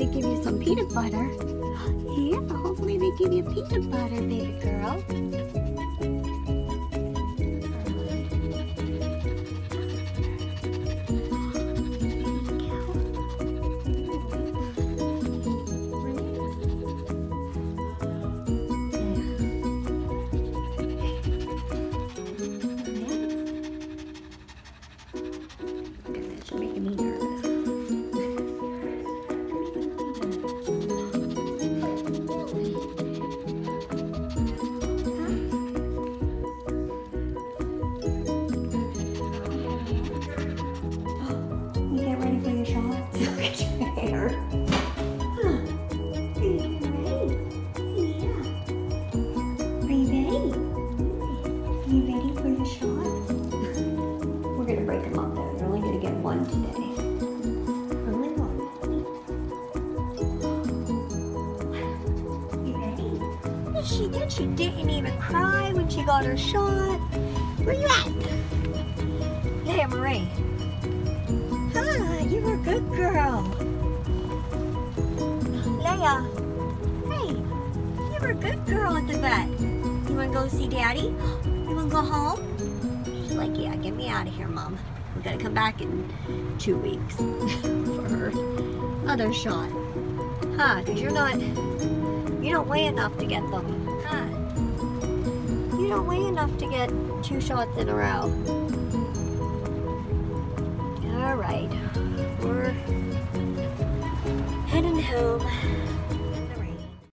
they give you some peanut butter. Here, hopefully they give you peanut butter, baby girl. She didn't even cry when she got her shot. Where you at? Leia Marie. Ah, you were a good girl. Leia. Hey, you were a good girl at the vet. You want to go see Daddy? You want to go home? She's like, yeah, get me out of here, Mom. We got to come back in 2 weeks for her other shot. Huh, because you don't weigh enough to get them. Huh. You don't weigh enough to get 2 shots in a row. Alright. We're heading home.